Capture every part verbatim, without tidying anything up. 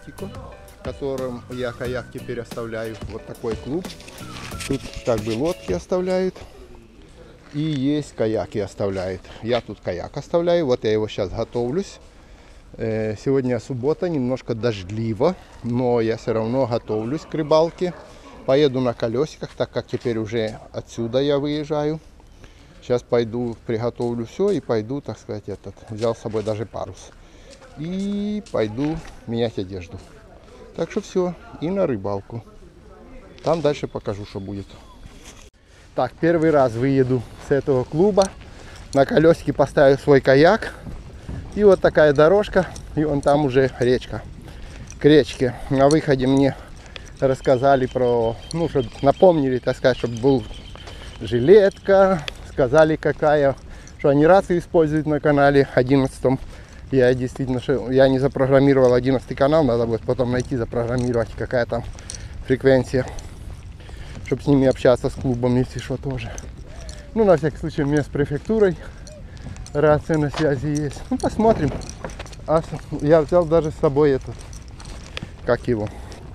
Атлантико, в котором я каяк теперь оставляю. Вот такой клуб. Тут как бы лодки оставляют. И есть каяки оставляют. Я тут каяк оставляю. Вот я его сейчас готовлюсь. Сегодня суббота, немножко дождливо, но я все равно готовлюсь к рыбалке. Поеду на колесиках, так как теперь уже отсюда я выезжаю. Сейчас пойду, приготовлю все и пойду, так сказать, этот. Взял с собой даже парус. И пойду менять одежду. Так что все, и на рыбалку. Там дальше покажу, что будет. Так, первый раз выеду с этого клуба. На колесике поставлю свой каяк. И вот такая дорожка. И вон там уже речка. К речке. На выходе мне рассказали про... Ну, чтобы напомнили, так сказать, чтобы был жилетка. Сказали, какая... Что они рацию используют на канале одиннадцатом. Я действительно... Я не запрограммировал одиннадцатый канал. Надо будет потом найти, запрограммировать, какая там фреквенция. Чтобы с ними общаться, с клубом, если что, тоже. Ну, на всякий случай, у меня с префектурой рация на связи есть. Ну, посмотрим. А я взял даже с собой этот, как его,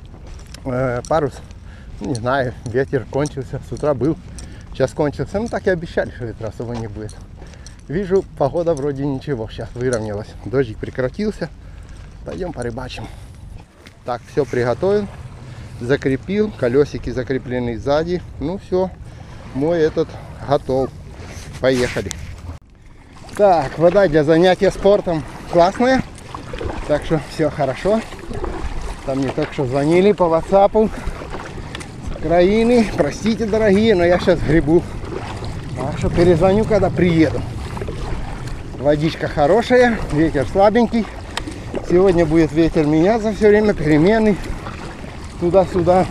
э, парус. Не знаю, ветер кончился, с утра был, сейчас кончился. Ну, так и обещали, что ветра особо не будет. Вижу, погода вроде ничего, сейчас выровнялась. Дождик прекратился. Пойдем порыбачим. Так, все приготовил. Закрепил, колесики закреплены сзади. Ну все, мой этот готов. Поехали. Так, вода для занятия спортом классная. Так что все хорошо. Там мне только что звонили по ватсапу с Украины. Простите, дорогие, но я сейчас гребу. Так что перезвоню, когда приеду. Водичка хорошая, ветер слабенький. Сегодня будет ветер меняться все время, переменный. Туда-сюда.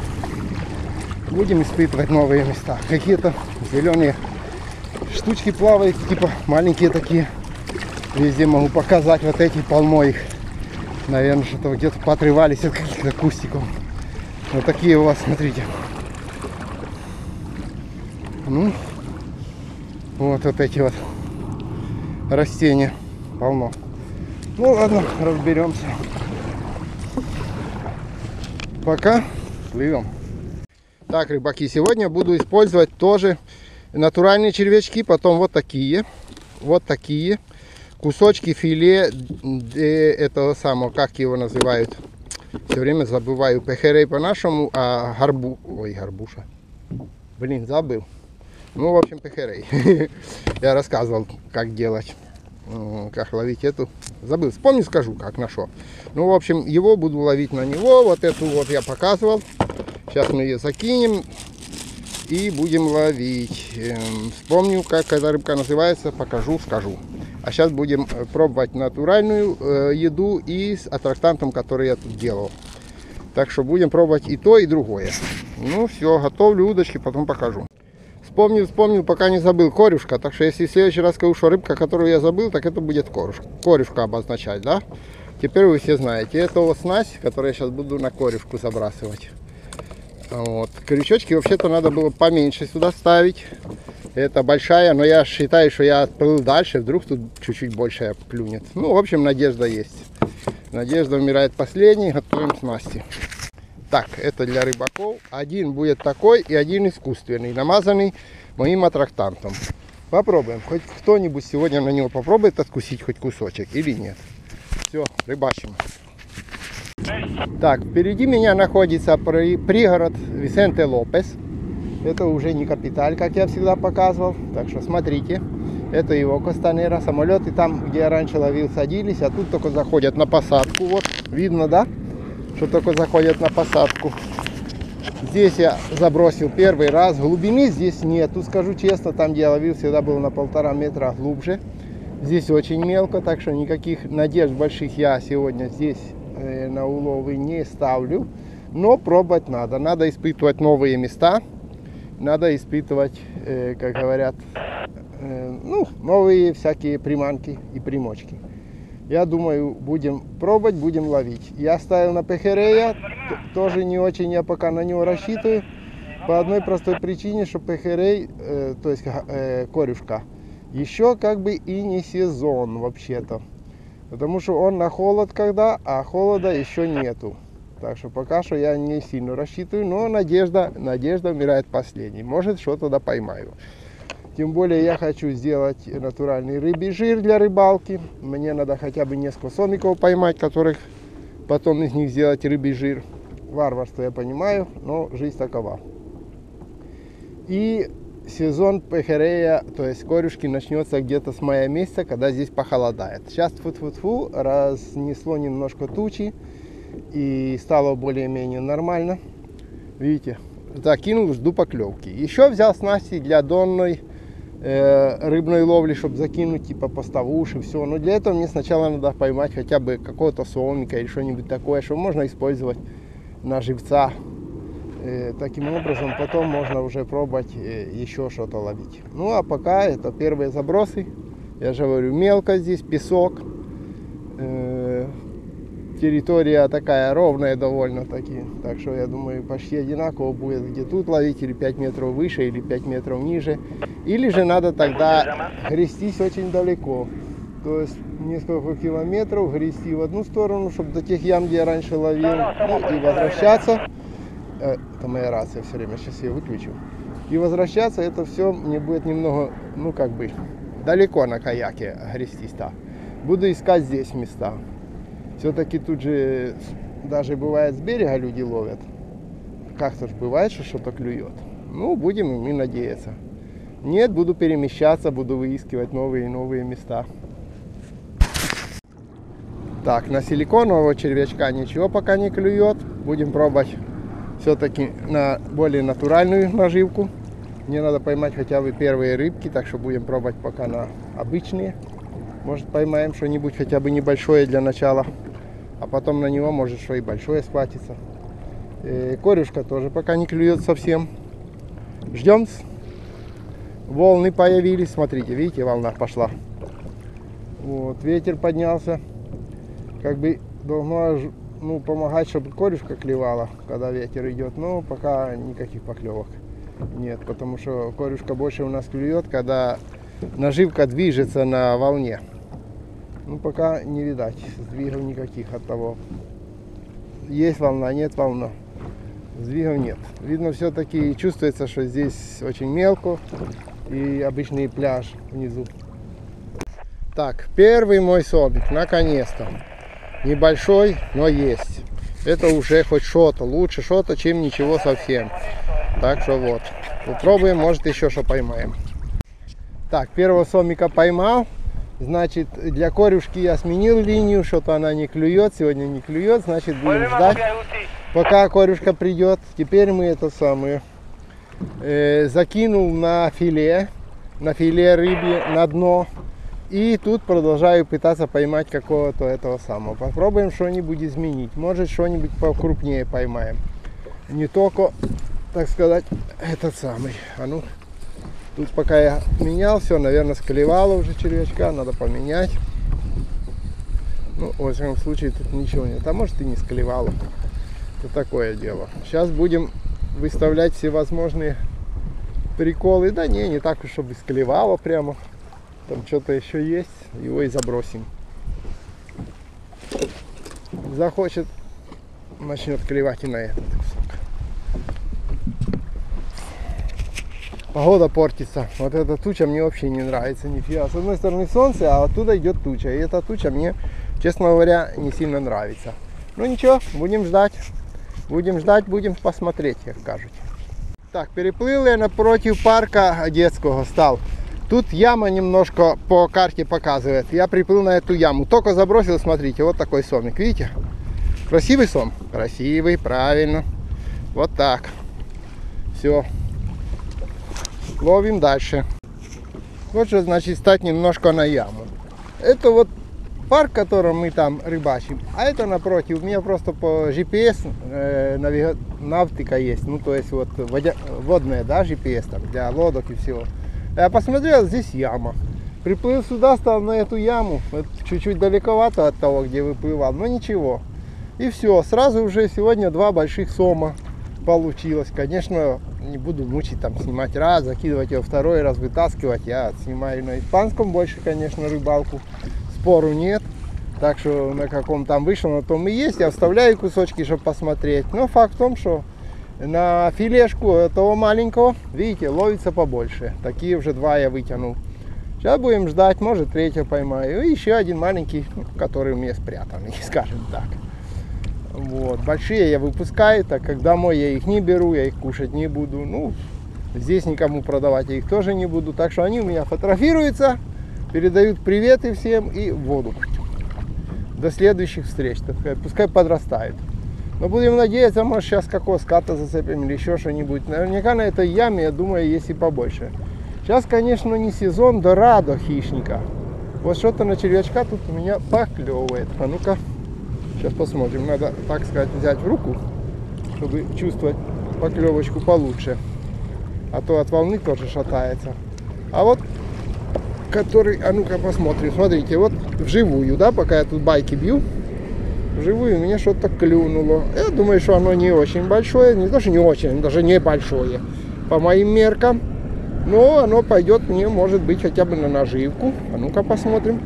Будем испытывать новые места. Какие-то зеленые штучки плавают, типа маленькие такие. Везде могу показать, вот эти полно их. Наверное, что-то где-то поотрывались от каких-то кустиков. Вот такие у вас, смотрите. Ну, вот, вот эти вот растения полно. Ну ладно, разберемся. Пока плывем. Так, рыбаки, сегодня буду использовать тоже натуральные червячки, потом вот такие, вот такие кусочки филе этого самого, как его называют, все время забываю, пехерей по-нашему, а гарбу, ой, гарбуша, блин, забыл. Ну, в общем, пехерей. Я рассказывал, как делать, как ловить эту. Забыл, вспомню, скажу, как нашел. Ну, в общем, его буду ловить на него. Вот эту вот я показывал. Сейчас мы ее закинем и будем ловить. Вспомню, как эта рыбка называется, покажу, скажу. А сейчас будем пробовать натуральную э, еду и с аттрактантом, который я тут делал. Так что будем пробовать и то, и другое. Ну, все, готовлю удочки, потом покажу. Вспомнил, вспомнил, пока не забыл, корюшка. Так что если в следующий раз скажу, что рыбка, которую я забыл, так это будет корюшка. Корюшка обозначать, да? Теперь вы все знаете. Это вот снасть, которую я сейчас буду на корюшку забрасывать. Вот. Крючочки вообще-то надо было поменьше сюда ставить. Это большая, но я считаю, что я отплыл дальше, вдруг тут чуть-чуть больше клюнет. Ну, в общем, надежда есть. Надежда умирает последней, готовим снасти. Так, это для рыбаков. Один будет такой и один искусственный, намазанный моим аттрактантом. Попробуем. Хоть кто-нибудь сегодня на него попробует откусить хоть кусочек или нет. Все, рыбачим. Так, впереди меня находится при, пригород Висенте Лопес. Это уже не Капиталь, как я всегда показывал. Так что смотрите. Это его Костанера. Самолеты там, где я раньше ловил, садились. А тут только заходят на посадку. Вот, видно, да? Что только заходят на посадку. Здесь я забросил первый раз. Глубины здесь нету, скажу честно. Там, где я ловил, всегда было на полтора метра глубже. Здесь очень мелко, так что никаких надежд больших я сегодня здесь э, на уловы не ставлю. Но пробовать надо. Надо испытывать новые места. Надо испытывать, э, как говорят, э, ну, новые всякие приманки и примочки. Я думаю, будем пробовать, будем ловить. Я ставил на пехерея, тоже не очень я пока на него рассчитываю. По одной простой причине, что пехерей, э, то есть э, корюшка, еще как бы и не сезон вообще-то. Потому что он на холод когда, а холода еще нету. Так что пока что я не сильно рассчитываю, но надежда, надежда умирает последней. Может, что-то да поймаю. Тем более я хочу сделать натуральный рыбий жир для рыбалки. Мне надо хотя бы несколько сомиков поймать, которых потом из них сделать рыбий жир. Варварство я понимаю, но жизнь такова. И сезон пехерея, то есть корюшки, начнется где-то с мая месяца, когда здесь похолодает. Сейчас тьфу-тьфу-тьфу, разнесло немножко тучи и стало более-менее нормально. Видите, закинул, жду поклевки. Еще взял снасти для донной э, рыбной ловли, чтобы закинуть типа поставуши, все. Но для этого мне сначала надо поймать хотя бы какого-то сомика или что-нибудь такое, что можно использовать на живца. Э, таким образом потом можно уже пробовать э, еще что-то ловить. Ну а пока это первые забросы. Я же говорю, мелко здесь, песок. Э, территория такая ровная довольно-таки. Так что я думаю, почти одинаково будет, где тут ловить, или пять метров выше, или пять метров ниже. Или же надо тогда грестись очень далеко. То есть несколько километров грести в одну сторону, чтобы до тех ям, где я раньше ловил, ну, и возвращаться. Это моя рация все время, сейчас я выключу. И возвращаться, это все мне будет немного, ну как бы, далеко на каяке грестись-то. Буду искать здесь места. Все-таки тут же даже бывает с берега люди ловят. Как-то же бывает, что что-то клюет. Ну, будем и надеяться. Нет, буду перемещаться, буду выискивать новые и новые места. Так, на силиконового червячка ничего пока не клюет. Будем пробовать все-таки на более натуральную наживку. Мне надо поймать хотя бы первые рыбки, так что будем пробовать пока на обычные. Может, поймаем что-нибудь хотя бы небольшое для начала. А потом на него может что и большое схватится. Э, корюшка тоже пока не клюет совсем. Ждем. Волны появились. Смотрите, видите, волна пошла. Вот, ветер поднялся. Как бы должно, ну, помогать, чтобы корюшка клевала, когда ветер идет. Но пока никаких поклевок нет. Потому что корюшка больше у нас клюет, когда наживка движется на волне. Ну, пока не видать сдвигов никаких от того. Есть волна, нет волны. Сдвигов нет. Видно, все-таки чувствуется, что здесь очень мелко. И обычный пляж внизу. Так, первый мой сомик, наконец-то. Небольшой, но есть. Это уже хоть что-то. Лучше что-то, чем ничего совсем. Так что вот. Попробуем, может еще что поймаем. Так, первого сомика поймал. Значит, для корюшки я сменил линию, что-то она не клюет, сегодня не клюет, значит будем ждать, пока корюшка придет. Теперь мы это самое э, закинул на филе, на филе рыбье, на дно. И тут продолжаю пытаться поймать какого-то этого самого. Попробуем что-нибудь изменить, может что-нибудь покрупнее поймаем. Не только, так сказать, этот самый. А ну. Тут пока я менял, все, наверное, склевало уже червячка, надо поменять. Ну, в всяком случае, тут ничего нет. А может и не склевало. Это такое дело. Сейчас будем выставлять всевозможные приколы. Да не, не так уж, чтобы склевало прямо. Там что-то еще есть, его и забросим. Захочет, начнет клевать и на этот кусок. Погода портится. Вот эта туча мне вообще не нравится. Нифига. С одной стороны солнце, а оттуда идет туча. И эта туча мне, честно говоря, не сильно нравится. Ну ничего, будем ждать. Будем ждать, будем посмотреть, как кажут. Так, переплыл я напротив парка детского стал. Тут яма немножко по карте показывает. Я приплыл на эту яму. Только забросил, смотрите, вот такой сомик. Видите? Красивый сом? Красивый, правильно. Вот так. Все. Ловим дальше. Вот что значит стать немножко на яму. Это вот парк, в котором мы там рыбачим. А это напротив. У меня просто по джи пи эс э, навига... навтика есть. Ну то есть вот водя... водная, да, джи пи эс там для лодок и всего. Я посмотрел, здесь яма. Приплыл сюда, стал на эту яму. Чуть-чуть далековато от того, где выплывал. Но ничего. И все. Сразу уже сегодня два больших сома получилось. Конечно, не буду мучить, там снимать раз, закидывать его второй раз, вытаскивать. Я снимаю на испанском больше, конечно, рыбалку. Спору нет. Так что на каком там вышел, на том и есть. Я вставляю кусочки, чтобы посмотреть. Но факт в том, что на филешку этого маленького, видите, ловится побольше. Такие уже два я вытянул. Сейчас будем ждать, может третьего поймаю. И еще один маленький, который у меня спрятанный, скажем так. Вот. Большие я выпускаю, так как домой я их не беру, я их кушать не буду. Ну, здесь никому продавать я их тоже не буду. Так что они у меня фотографируются, передают приветы всем и в воду. До следующих встреч, так сказать, пускай подрастает. Но будем надеяться, может сейчас какого ската зацепим или еще что-нибудь. Наверняка на этой яме, я думаю, есть и побольше. Сейчас, конечно, не сезон дорадо хищника. Вот что-то на червячка тут у меня поклевывает. А ну-ка, сейчас посмотрим. Надо, так сказать, взять в руку, чтобы чувствовать поклевочку получше. А то от волны тоже шатается. А вот который, а ну-ка посмотрим, смотрите, вот вживую, да, пока я тут байки бью, вживую мне что-то клюнуло. Я думаю, что оно не очень большое, не то, что не очень, даже не большое, по моим меркам, но оно пойдет мне, может быть, хотя бы на наживку. А ну-ка посмотрим.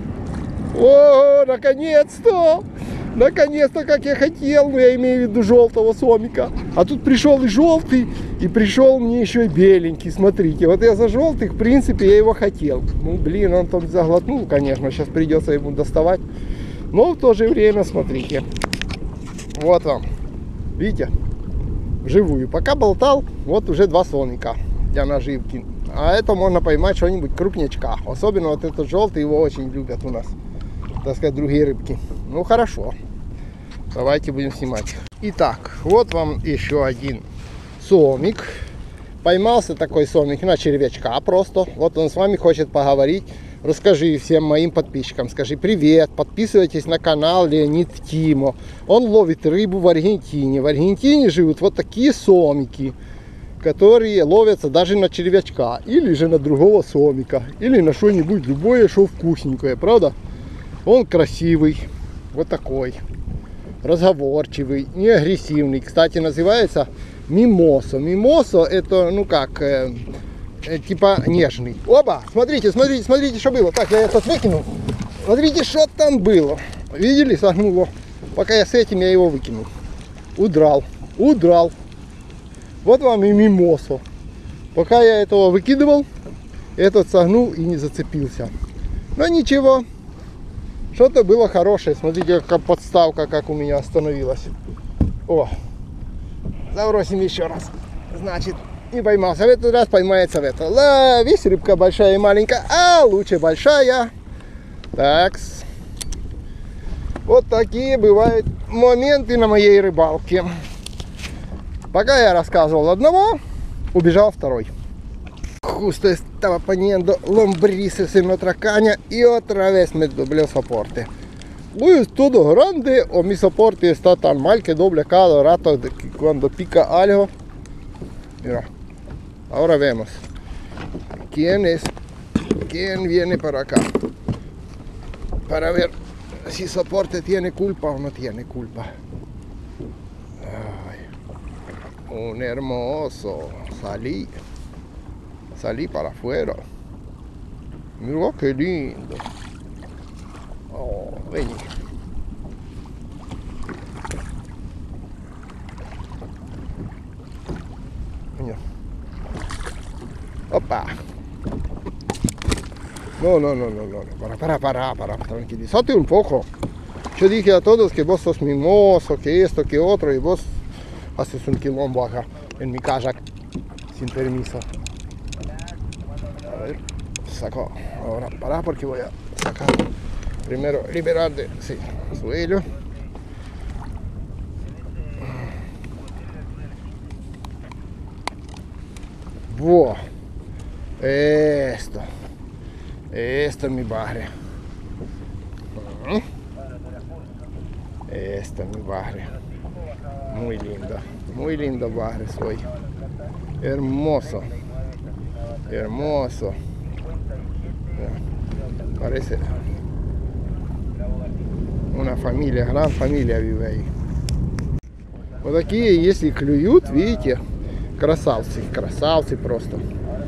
О, наконец-то! Наконец-то, как я хотел, но я имею в виду желтого сомика. А тут пришел и желтый, и пришел мне еще и беленький. Смотрите, вот я за желтый, в принципе, я его хотел. Ну, блин, он там заглотнул, конечно, сейчас придется ему доставать. Но в то же время, смотрите, вот вам, видите, вживую. Пока болтал, вот уже два сомика для наживки. А это можно поймать что-нибудь крупнячка. Особенно вот этот желтый, его очень любят у нас, так сказать, другие рыбки. Ну хорошо, давайте будем снимать. Итак, вот вам еще один сомик. Поймался такой сомик на червячка просто. Вот он с вами хочет поговорить. Расскажи всем моим подписчикам, скажи привет, подписывайтесь на канал Леонид Тимо. Он ловит рыбу в Аргентине. В Аргентине живут вот такие сомики, которые ловятся даже на червячка, или же на другого сомика, или на что-нибудь любое, что вкусненькое, правда? Он красивый, вот такой, разговорчивый, не агрессивный. Кстати, называется мимосо. Мимосо это, ну как, э, э, типа нежный. Оба, смотрите, смотрите, смотрите, что было. Так, я этот выкинул. Смотрите, что там было. Видели, согнуло. Пока я с этим, я его выкинул. Удрал, удрал. Вот вам и мимосо. Пока я этого выкидывал, этот согнул и не зацепился. Но ничего. Что-то было хорошее. Смотрите, какая подставка, как у меня остановилась. О, забросим еще раз. Значит, не поймался. В этот раз поймается в это. Ловись, рыбка большая и маленькая. А лучше большая. Так. Вот такие бывают моменты на моей рыбалке. Пока я рассказывал одного, убежал второй. Justo estaba poniendo lombrices en otra caña y otra vez me dobló el soporte. Uy, es todo grande o mi soporte está tan mal que doble cada rato de que cuando pica algo. Mira, ahora vemos quién es, quién viene para acá para ver si soporte tiene culpa o no tiene culpa. Ay, un hermoso, salí. Salí para afuera. Mira qué lindo. Oh, vení. Mira. Opa. No, no, no, no, no. Para, para, para, para. Tranquilízate un poco. Yo dije a todos que vos sos mimoso, que esto, que otro, y vos haces un quilombo acá en mi kayak sin permiso. A ver, saco. Ahora para porque voy a sacar. Primero liberar de sí, suelo. Buah. Esto. Esto es mi barrio. Esto es mi barrio. Muy lindo. Muy lindo barrio soy. Hermoso. Hermoso. Parece una familia, gran familia vive ahí. Вот такие, если клюют, видите, красавцы, красавцы просто.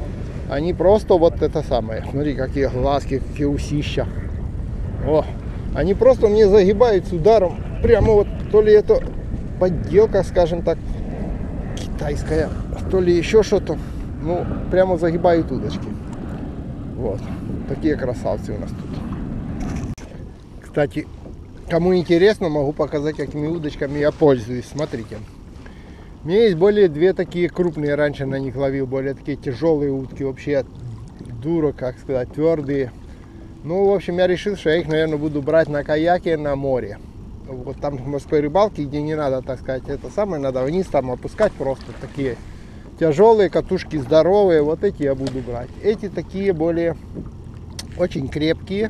Они просто вот это самое. Смотри, какие глазки, какие усища. О, Они просто мне загибают с ударом. Прямо вот, то ли это подделка, скажем так, китайская, то ли еще что-то. Ну, прямо загибают удочки. Вот. Такие красавцы у нас тут. Кстати, кому интересно, могу показать, какими удочками я пользуюсь. Смотрите. У меня есть более две такие крупные, раньше на них ловил, более такие тяжелые утки. Вообще, дура, как сказать, твердые. Ну, в общем, я решил, что я их, наверное, буду брать на каяке на море. Вот там в морской рыбалке, где не надо, так сказать, это самое, надо вниз там опускать просто такие тяжелые катушки, здоровые. Вот эти я буду брать. Эти такие более очень крепкие.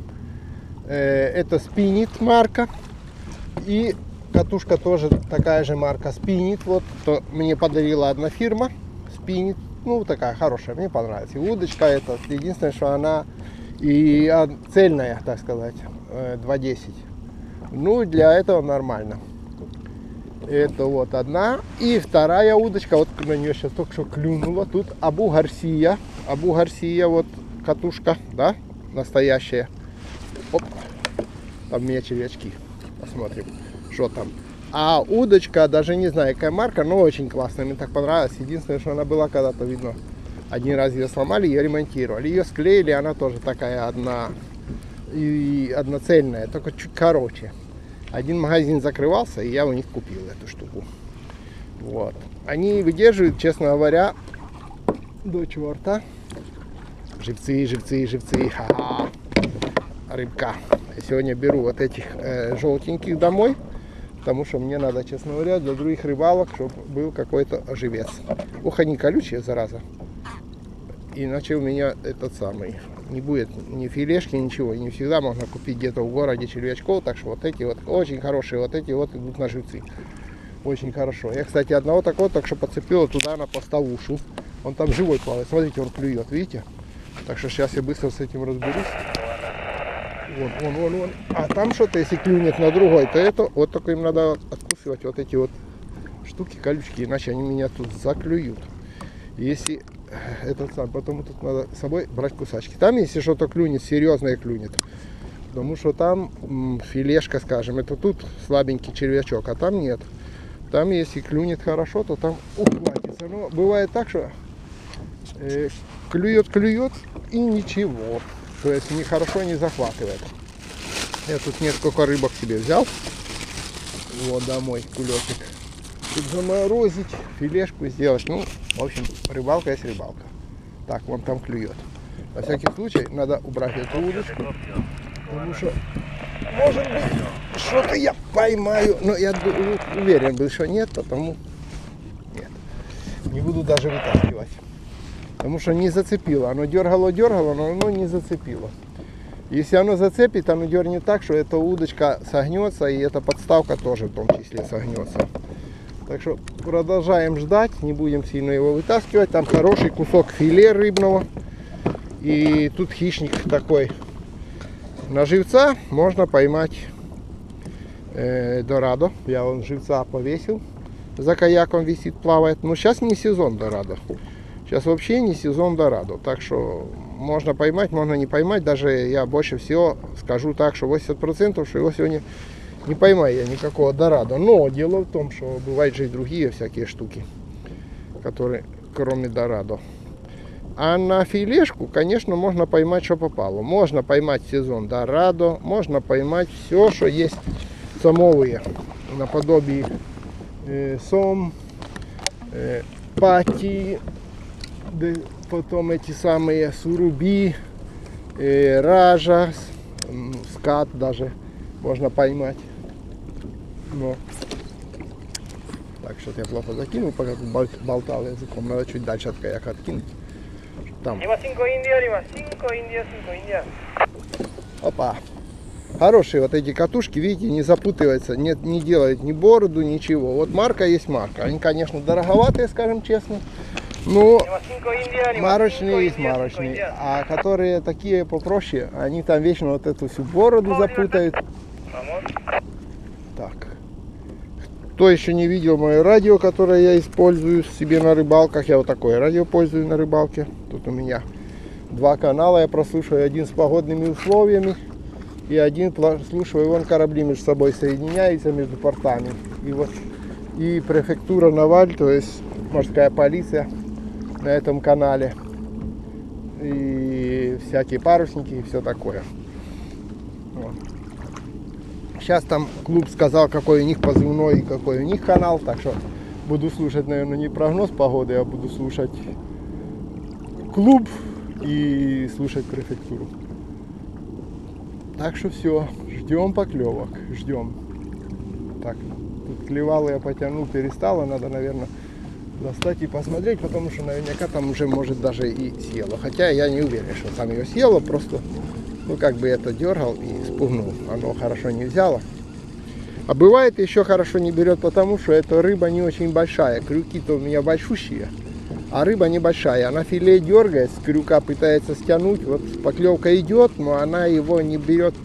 Это Spinit марка. И катушка тоже такая же марка Spinit. Вот то мне подарила одна фирма Spinit. Ну, такая хорошая, мне понравилась. И удочка эта, единственное, что она и цельная, так сказать, два десять. Ну, для этого нормально. Это вот одна. И вторая удочка, вот на нее сейчас только что клюнула. Тут Абу Гарсия. Абу Гарсия, вот катушка, да, настоящая. Оп, там у меня червячки. Посмотрим, что там. А удочка, даже не знаю, какая марка, но очень классная. Мне так понравилось. Единственное, что она была когда-то, видно, один раз ее сломали, ее ремонтировали. Ее склеили, она тоже такая одна и одноцельная, только чуть короче. Один магазин закрывался, и я у них купил эту штуку. Вот. Они выдерживают, честно говоря, до черта. Живцы, живцы, живцы. Ха-ха. Рыбка. Я сегодня беру вот этих э, желтеньких домой, потому что мне надо, честно говоря, для других рыбалок, чтобы был какой-то живец. Ух, они колючие, зараза. Иначе у меня этот самый не будет ни филешки, ничего. Не всегда можно купить где-то в городе червячков. Так что вот эти вот очень хорошие, вот эти вот идут на живцы. Очень хорошо. Я, кстати, одного такого так что подцепил туда на поставушу. Он там живой плавает. Смотрите, он клюет, видите? Так что сейчас я быстро с этим разберусь. Вон, вон, вон, вон. А там что-то, если клюнет на другой, то это вот только им надо откусывать вот эти вот штуки, колючки, иначе они меня тут заклюют. Если этот сам, потому тут надо с собой брать кусачки. Там, если что-то клюнет, серьезное клюнет. Потому что там м, филешка, скажем, это тут слабенький червячок, а там нет. Там, если клюнет хорошо, то там ухватится. Но бывает так, что э, клюет, клюет и ничего. То есть нехорошо не захватывает. Я тут несколько рыбок себе взял. Вот домой кулечек. Тут заморозить, филешку сделать. Ну, в общем, рыбалка есть рыбалка. Так, вон там клюет. На всякий случай надо убрать эту удочку. Потому что, может быть, что-то я поймаю. Но я уверен был, что нет, потому нет. Не буду даже вытаскивать. Потому что не зацепило. Оно дергало, дергало, но оно не зацепило. Если оно зацепит, оно дернет так, что эта удочка согнется, и эта подставка тоже в том числе согнется. Так что продолжаем ждать, не будем сильно его вытаскивать. Там хороший кусок филе рыбного. И тут хищник такой. На живца можно поймать э, дорадо. Я вон живца повесил. За каяком висит, плавает. Но сейчас не сезон дорадо. Сейчас вообще не сезон дорадо. Так что можно поймать, можно не поймать. Даже я больше всего скажу так, что восемьдесят процентов, что его сегодня не поймаю я никакого дорадо. Но дело в том, что бывают же и другие всякие штуки, которые кроме дорадо. А на филешку, конечно, можно поймать, что попало. Можно поймать сезон дорадо, можно поймать все, что есть сомовые. Наподобие э, сом, э, пати, да, потом эти самые суруби, э, ража, скат даже можно поймать. Но так, что-то я плохо закинул, пока болтал языком. Надо чуть дальше от каяка откинуть. Там. Опа. Хорошие вот эти катушки, видите, не запутываются, не, не делают ни бороду, ничего. Вот марка есть марка. Они, конечно, дороговатые, скажем честно. Но марочные есть марочные. А которые такие попроще, они там вечно вот эту всю бороду запутают. Так. Кто еще не видел мое радио, которое я использую себе на рыбалках, я вот такое радио пользую на рыбалке. Тут у меня два канала, я прослушаю один с погодными условиями и один слушаю, вон корабли между собой соединяются между портами. И вот и префектура Наваль, то есть морская полиция на этом канале, и всякие парусники и все такое. Вот. Сейчас там клуб сказал, какой у них позывной и какой у них канал, так что буду слушать, наверное, не прогноз погоды, а буду слушать клуб и слушать префектуру. Так что все, ждем поклевок, ждем. Так, тут клевало я потянул, перестало, надо, наверное, достать и посмотреть, потому что наверняка там уже, может, даже и съело. Хотя я не уверен, что там ее съело, просто, ну, как бы это дергал и спугнул. Оно хорошо не взяло. А бывает еще хорошо не берет, потому что эта рыба не очень большая. Крюки-то у меня большущие, а рыба небольшая. Она филе дергает, с крюка пытается стянуть. Вот поклевка идет, но она его не берет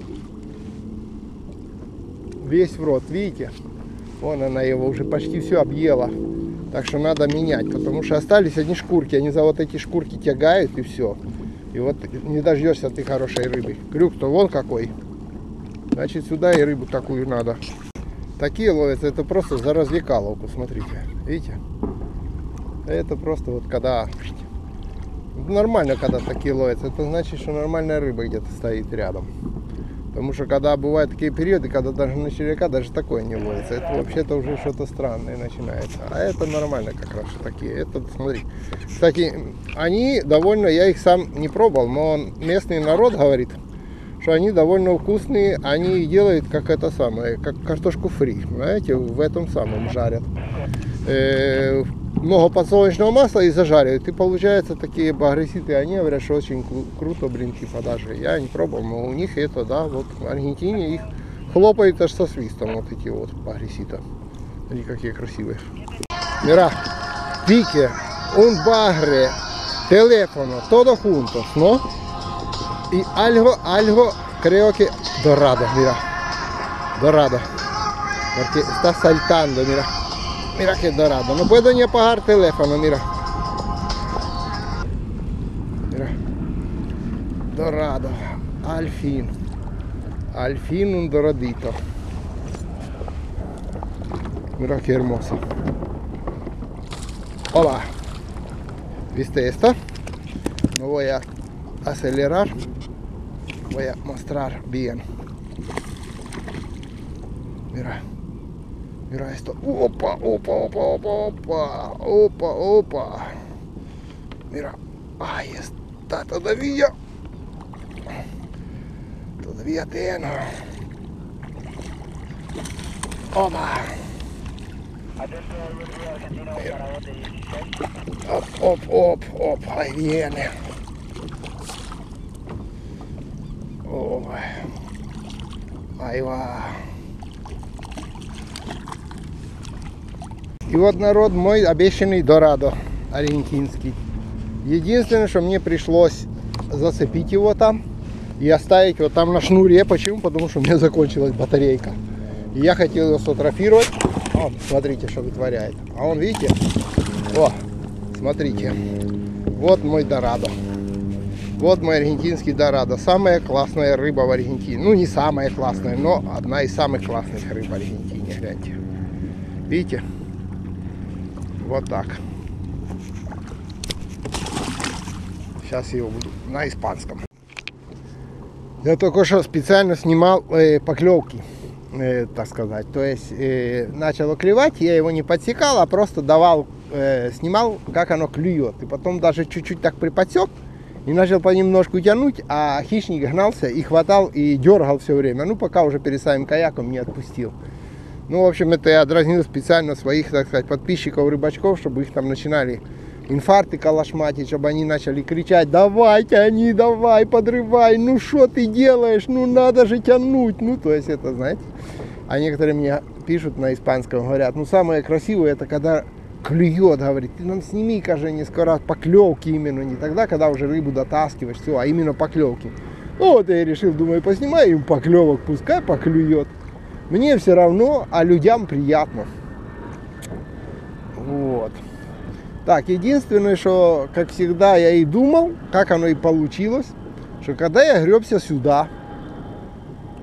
весь в рот. Видите? Вон она его уже почти все объела. Так что надо менять, потому что остались одни шкурки. Они за вот эти шкурки тягают и все. И вот не дождешься ты хорошей рыбы. Крюк-то вон какой. Значит, сюда и рыбу такую надо. Такие ловятся, это просто за развлекаловку, смотрите. Видите? Это просто вот когда... Нормально, когда такие ловятся. Это значит, что нормальная рыба где-то стоит рядом. Потому что когда бывают такие периоды, когда даже на червяка даже такое не ловится. Это вообще-то уже что-то странное начинается. А это нормально как раз такие. Это, смотри. Кстати, они довольно... Я их сам не пробовал, но местный народ говорит, что они довольно вкусные, они делают как это самое, как картошку фри, знаете, в этом самом жарят. Э, много подсолнечного масла и зажаривают, и получается такие багреситы, они говорят, что очень круто, блин, типа даже, я не пробовал, но у них это, да, вот в Аргентине их хлопают аж со свистом, вот эти вот багреситы, они какие красивые. Mira, pique, un bagre, teléfono, todo juntos, ¿no? Y algo, algo creo que dorado, mira, dorado, porque está saltando, mira, mira que dorado, no puedo ni apagar el teléfono, mira, mira, dorado, al fin, al fin un doradito, mira que hermoso, hola, ¿viste esto? No voy a acelerar. Voy a mostrar bien. Mira. Mira esto. Opa, opa, opa, opa, opa. Opa, opa. Mira. Ahí está todavía. Todavía tengo. Opa. Op, op, op, op. Ahí viene. Ой, айва. И вот, народ, мой обещанный дорадо аргентинский. Единственное, что мне пришлось зацепить его там и оставить его там на шнуре. Почему? Потому что у меня закончилась батарейка. И я хотел его сфотографировать. Вот, смотрите, что вытворяет. А он, видите? О, смотрите. Вот мой дорадо. Вот мой аргентинский дорадо. Самая классная рыба в Аргентине. Ну, не самая классная, но одна из самых классных рыб в Аргентине. Гляньте. Видите? Вот так. Сейчас я его буду на испанском. Я только что специально снимал э, поклевки, э, так сказать. То есть э, начало клевать, я его не подсекал, а просто давал, э, снимал, как оно клюет. И потом даже чуть-чуть так приподсек. И начал понемножку тянуть, а хищник гнался и хватал, и дергал все время. Ну, пока уже перед самым каяком не отпустил. Ну, в общем, это я дразнил специально своих, так сказать, подписчиков, рыбачков, чтобы их там начинали инфаркты калашматить, чтобы они начали кричать: давай, тяни, давай, подрывай, ну что ты делаешь, ну надо же тянуть. Ну, то есть это, знаете, а некоторые мне пишут на испанском, говорят, ну, самое красивое, это когда клюет, говорит, ты нам сними, кажется, несколько раз поклевки именно, не тогда, когда уже рыбу дотаскиваешь, все, а именно поклевки. Ну, вот я решил, думаю, поснимаю им поклевок, пускай поклюет. Мне все равно, а людям приятно. Вот. Так, единственное, что, как всегда, я и думал, как оно и получилось, что когда я гребся сюда,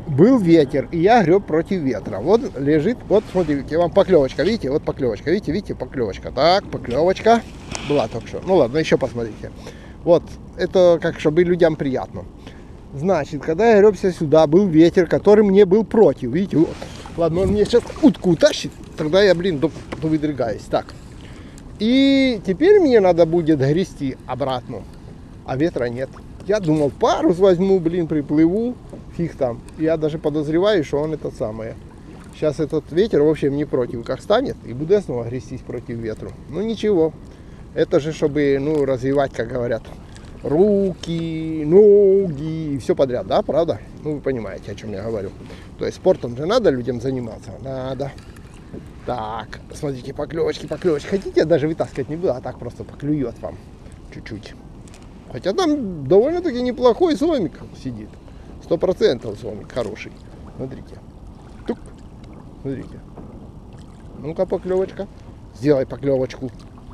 был ветер, и я греб против ветра. Вот лежит, вот смотрите, вам поклевочка, видите, вот поклевочка, видите, видите, поклевочка. Так, поклевочка была только что. Ну ладно, еще посмотрите. Вот, это как, чтобы людям приятно. Значит, когда я гребся сюда, был ветер, который мне был против, видите, вот. Ладно, он мне сейчас утку утащит, тогда я, блин, до, до выдвигаюсь. Так, и теперь мне надо будет грести обратно, а ветра нет. Я думал, парус возьму, блин, приплыву, фиг там. Я даже подозреваю, что он это самое. Сейчас этот ветер, в общем, не против, как станет, и буду я снова грестись против ветру. Ну ничего, это же, чтобы, ну, развивать, как говорят, руки, ноги, и все подряд, да, правда? Ну, вы понимаете, о чем я говорю. То есть спортом же надо людям заниматься? Надо. Так, смотрите, поклевочки, поклевочки. Хотите, я даже вытаскивать не буду, а так просто поклюет вам чуть-чуть. Хотя там довольно-таки неплохой сомик сидит. Сто процентов сомик хороший. Смотрите. Тук. Смотрите. Ну-ка, поклевочка. Сделай поклевочку.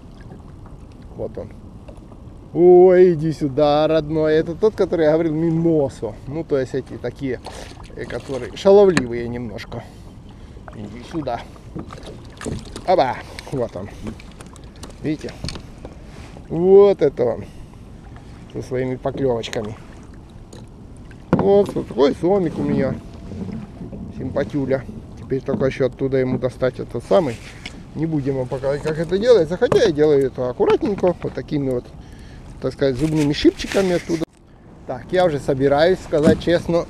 Вот он. Ой, иди сюда, родной. Это тот, который я говорил, мимосо. Ну, то есть эти такие, которые шаловливые немножко. Иди сюда. Оба. Вот он. Видите? Вот это он. Со своими поклевочками. Вот, вот такой сомик у меня. Симпатюля. Теперь только еще оттуда ему достать этот самый. Не будем вам показывать, как это делается. Хотя я делаю это аккуратненько. Вот такими вот, так сказать, зубными щипчиками оттуда. Так, я уже собираюсь, сказать честно.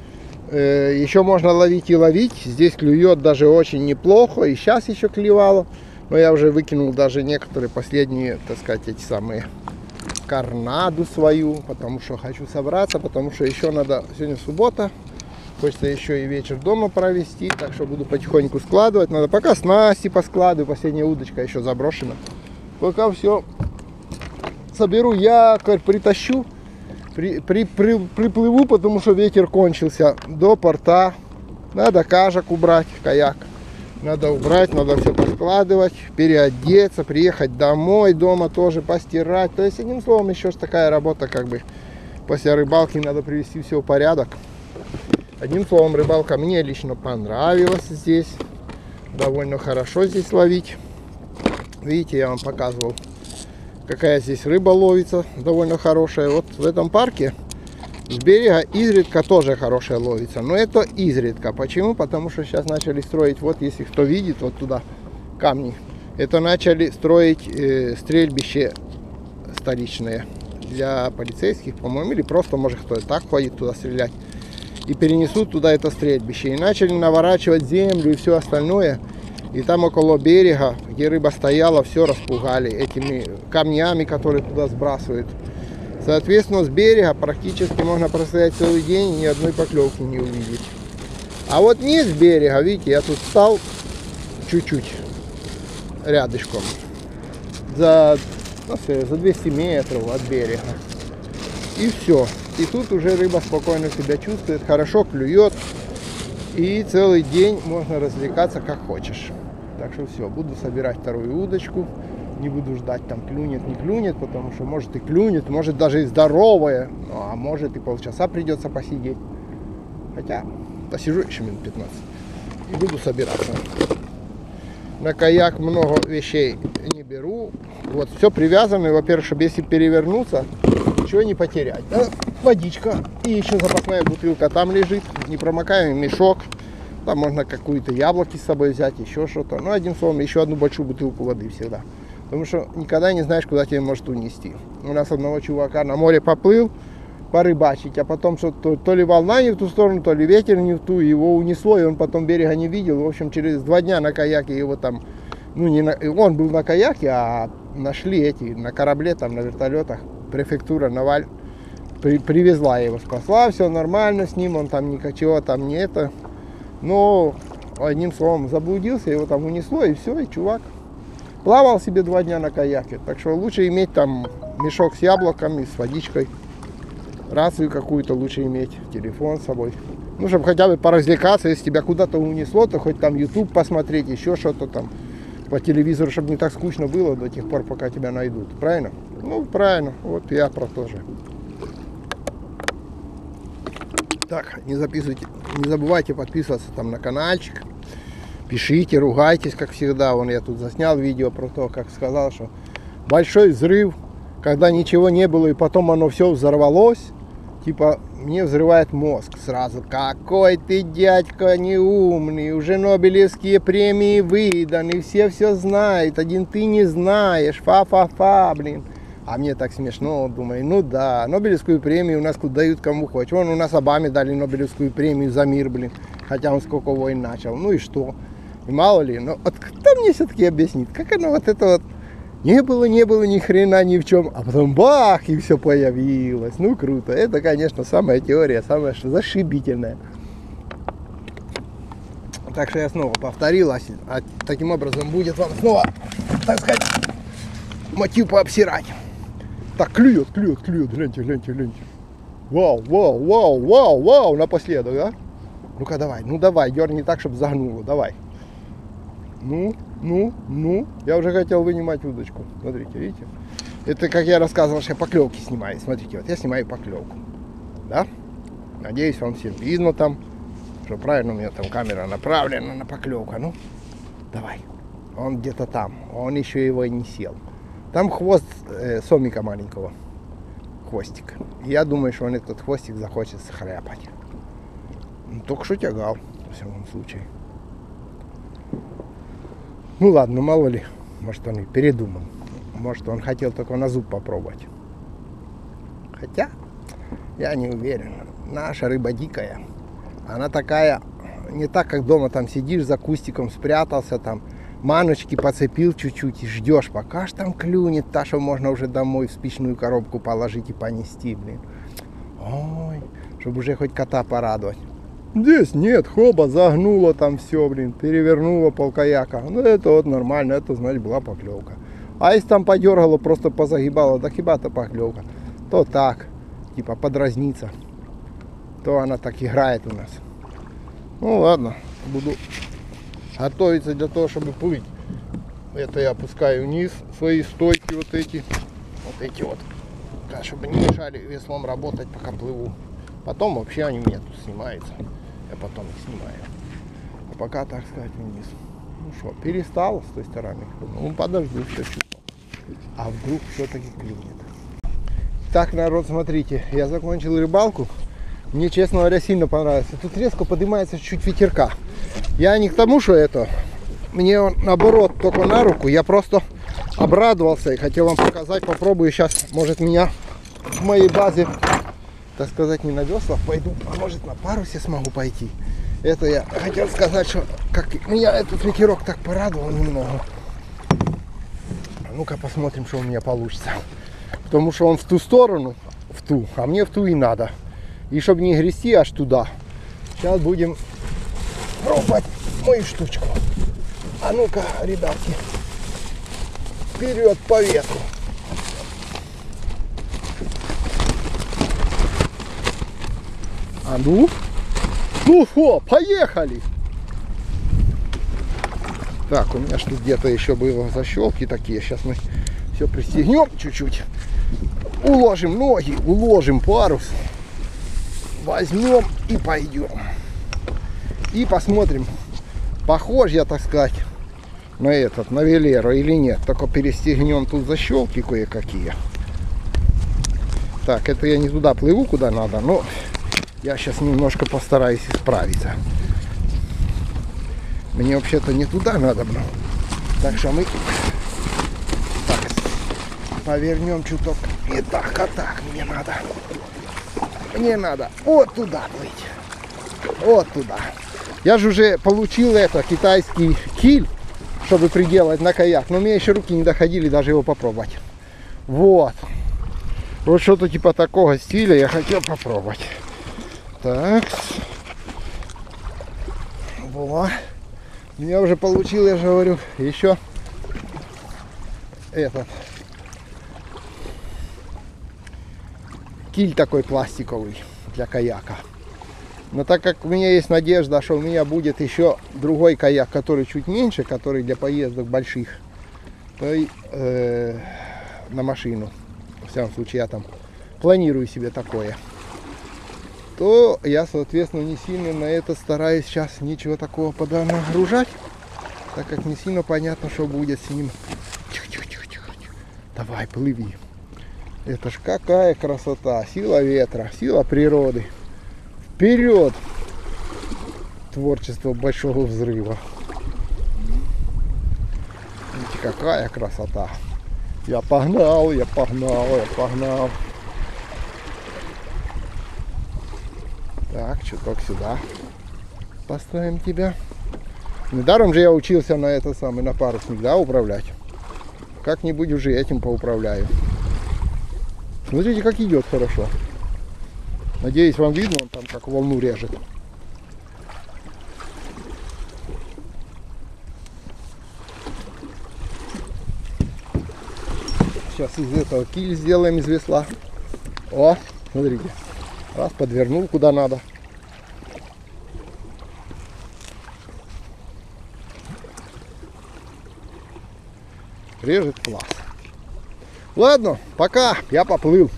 Э, еще можно ловить и ловить. Здесь клюет даже очень неплохо. И сейчас еще клевало. Но я уже выкинул даже некоторые последние, так сказать, эти самые... карнаду свою, потому что хочу собраться, потому что еще надо, сегодня суббота, хочется еще и вечер дома провести, так что буду потихоньку складывать, надо пока снасти поскладываю, последняя удочка еще заброшена, пока все соберу, якорь притащу, при, при, при, приплыву, потому что ветер кончился, до порта, надо кажак убрать, каяк. Надо убрать, надо все поскладывать, переодеться, приехать домой, дома тоже постирать. То есть, одним словом, еще такая работа, как бы, после рыбалки надо привести все в порядок. Одним словом, рыбалка мне лично понравилась здесь. Довольно хорошо здесь ловить. Видите, я вам показывал, какая здесь рыба ловится, довольно хорошая. Вот в этом парке с берега изредка тоже хорошая ловится, но это изредка. Почему? Потому что сейчас начали строить, вот если кто видит, вот туда камни, это начали строить э, стрельбище столичное для полицейских, по-моему, или просто, может, кто и так ходит туда стрелять, и перенесут туда это стрельбище. И начали наворачивать землю и все остальное, и там около берега, где рыба стояла, все распугали этими камнями, которые туда сбрасывают. Соответственно, с берега практически можно простоять целый день и ни одной поклевки не увидеть. А вот низ берега, видите, я тут встал чуть-чуть рядышком, за, ну, за двести метров от берега. И все. И тут уже рыба спокойно себя чувствует, хорошо клюет. И целый день можно развлекаться как хочешь. Так что все, буду собирать вторую удочку. Не буду ждать, там клюнет, не клюнет, потому что может и клюнет, может даже и здоровая, ну, а может и полчаса придется посидеть. Хотя посижу еще минут пятнадцать и буду собираться. На каяк много вещей не беру. Вот все привязано, во-первых, чтобы если перевернуться, ничего не потерять. Да? Водичка и еще запасная бутылка там лежит, непромокаемый мешок. Там можно какую-то яблоки с собой взять, еще что-то. Ну, одним словом, еще одну большую бутылку воды всегда. Потому что никогда не знаешь, куда тебя может унести. У нас одного чувака на море поплыл порыбачить, а потом что-то, то ли волна не в ту сторону, то ли ветер не в ту, его унесло, и он потом берега не видел. В общем, через два дня на каяке его там, ну не на, он был на каяке, а нашли эти на корабле, там на вертолетах, префектура Наваль при, привезла его, спасла, все нормально с ним, он там ничего там не это. Но одним словом заблудился, его там унесло, и все, и чувак плавал себе два дня на каяке. Так что лучше иметь там мешок с яблоками, с водичкой. Рацию какую-то лучше иметь, телефон с собой. Ну, чтобы хотя бы поразвлекаться, если тебя куда-то унесло, то хоть там YouTube посмотреть, еще что-то там по телевизору, чтобы не так скучно было до тех пор, пока тебя найдут. Правильно? Ну, правильно. Вот я про то же. Так, не записывайте, не забывайте подписываться там на каналчик. Пишите, ругайтесь, как всегда. Вон я тут заснял видео про то, как сказал, что большой взрыв, когда ничего не было, и потом оно все взорвалось. Типа, мне взрывает мозг сразу. Какой ты дядька неумный, уже Нобелевские премии выданы, все все знают, один ты не знаешь, фа-фа-фа, блин. А мне так смешно, думаю, ну да, Нобелевскую премию у нас тут дают кому хочешь. Вон у нас Обаме дали Нобелевскую премию за мир, блин, хотя он сколько войн начал, ну и что? И мало ли, но вот кто мне все-таки объяснит, как оно вот это вот не было, не было ни хрена ни в чем, а потом бах, и все появилось. Ну круто, это, конечно, самая теория, самая зашибительная. Так что я снова повторил, а таким образом будет вам снова, так сказать, мотив пообсирать. Так, клюет, клюет, клюет, гляньте, гляньте, гляньте. Вау, вау, вау, вау, вау, напоследок, да? Ну-ка давай, ну давай, дерни так, чтобы загнуло, давай. Ну, ну, ну, я уже хотел вынимать удочку. Смотрите, видите? Это, как я рассказывал, что я поклевки снимаю. Смотрите, вот я снимаю поклевку. Да? Надеюсь, вам всем видно там, что правильно у меня там камера направлена на поклевку. Ну, давай. Он где-то там. Он еще его и не сел. Там хвост э, сомика маленького. Хвостик. И я думаю, что он этот хвостик захочет схряпать. Ну, только что тягал, во всяком случае. Ну ладно, мало ли, может он и передумал. Может он хотел только на зуб попробовать. Хотя, я не уверен. Наша рыба дикая. Она такая, не так, как дома там сидишь за кустиком, спрятался там, маночки подцепил чуть-чуть и ждешь, пока ж там клюнет, та, что можно уже домой в спичную коробку положить и понести, блин. Ой, чтобы уже хоть кота порадовать. Здесь нет, хоба, загнуло там все, блин, перевернуло полкаяка. Ну это вот нормально, это значит была поклевка. А если там подергало, просто позагибало, да хиба-то поклевка, то так, типа подразниться, то она так играет у нас. Ну ладно, буду готовиться для того, чтобы плыть. Это я опускаю вниз свои стойки вот эти, вот эти вот, так, чтобы не мешали веслом работать, пока плыву. Потом вообще они у меня тут снимаются. Я потом их снимаю. А пока, так сказать, вниз. Ну что, перестал с той стороны. Ну подожду еще чуть. А вдруг все-таки клюнет. Так, народ, смотрите, я закончил рыбалку. Мне, честно говоря, сильно понравилось. Тут резко поднимается чуть ветерка. Я не к тому, что это. Мне он, наоборот, только на руку. Я просто обрадовался и хотел вам показать. Попробую сейчас, может, меня в моей базе, так сказать, не на веслах пойду, а может на парусе смогу пойти. Это я хотел сказать, что как меня этот ветерок так порадовал немного. А ну-ка посмотрим, что у меня получится. Потому что он в ту сторону, в ту, а мне в ту и надо. И чтобы не грести аж туда. Сейчас будем пробовать мою штучку. А ну-ка, ребятки, вперед по ветру. А ну, ну что, поехали! Так, у меня что где-то еще было защелки такие. Сейчас мы все пристегнем чуть-чуть. Уложим ноги, уложим парус. Возьмем и пойдем. И посмотрим, похож я, так сказать, на этот, на Велеру или нет. Только перестегнем тут защелки кое-какие. Так, это я не туда плыву, куда надо, но я сейчас немножко постараюсь исправиться. Мне вообще-то не туда надо, но... Так что мы так, повернем чуток. И так, а так мне надо. Мне надо вот туда плыть. Вот туда. Я же уже получил это, китайский киль, чтобы приделать на каяк. Но у меня еще руки не доходили даже его попробовать. Вот. Вот что-то типа такого стиля я хотел попробовать. Так. Вот. У меня уже получил, я же говорю, еще этот киль такой пластиковый для каяка. Но так как у меня есть надежда, что у меня будет еще другой каяк, который чуть меньше, который для поездок больших, то и э, на машину. В всяком случае, я там планирую себе такое. то я, соответственно, не сильно на это стараюсь сейчас ничего такого поднагружать, так как не сильно понятно, что будет с ним. Тихо-тихо-тихо-тихо. Давай, плыви. Это ж какая красота, сила ветра, сила природы. Вперед! Творчество большого взрыва. Видите, какая красота. Я погнал, я погнал, я погнал. Так, чуток сюда поставим тебя. Недаром же я учился на это самое, на парусник, да, управлять. Как-нибудь уже этим поуправляю. Смотрите, как идет хорошо. Надеюсь, вам видно, он там как волну режет. Сейчас из этого киль сделаем из весла. О, смотрите. Раз, подвернул куда надо. Режет класс. Ладно, пока, я поплыл.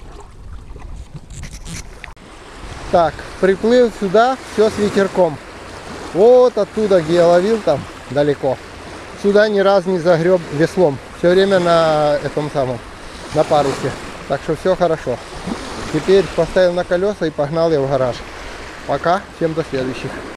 Так, приплыл сюда, все с ветерком. Вот оттуда, где я ловил, там далеко. Сюда ни разу не загреб веслом. Все время на этом самом, на парусе. Так что все хорошо. Теперь поставил на колеса и погнал я в гараж. Пока, всем до следующих.